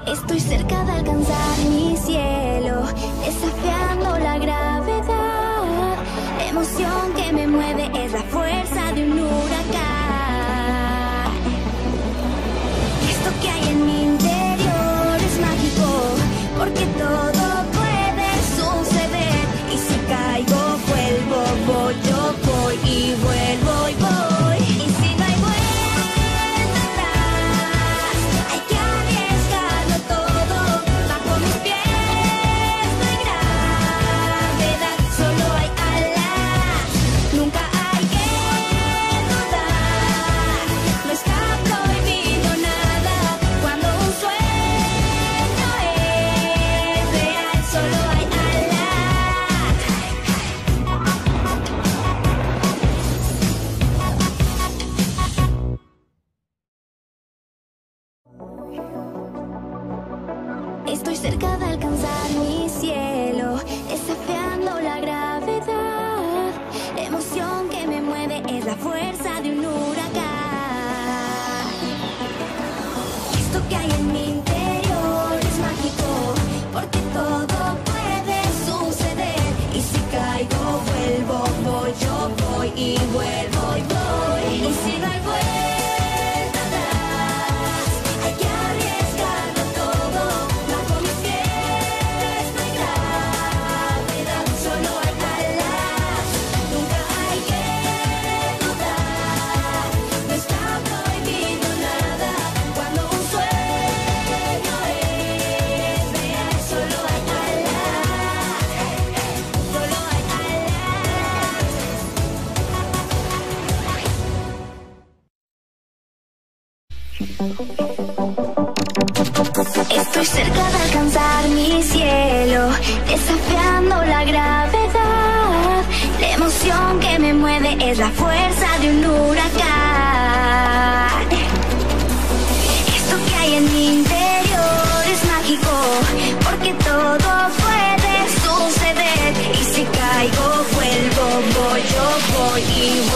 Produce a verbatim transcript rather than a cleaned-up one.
Estoy cerca de alcanzar mi cielo, desafiando la gravedad. La emoción que me mueve es la fuerza de un huracán. Esto que hay en mi interior es mágico, porque todo puede suceder. Y si caigo, vuelvo, voy, yo voy y vuelvo y voy. Estoy cerca de alcanzar mi cielo, desafiando la gravedad. La emoción que me mueve es la fuerza de un huracán. Esto que hay en mi interior es mágico, porque todo puede suceder. Y si caigo, vuelvo, voy, yo voy y vuelvo y voy. Y si no hay vuelta atrás, hay que arriesgarlo todo. Bajo mis pies no hay gravedad, solo hay alas. Nunca hay que dudar, no está prohibido nada. Cuando un sueño es real, solo hay alas, solo hay alas. Estoy cerca de alcanzar mi cielo, desafiando la gravedad. La emoción que me mueve es la fuerza de un huracán. Esto que hay en mi interior es mágico, porque todo puede suceder. Y si caigo, vuelvo, voy, yo voy y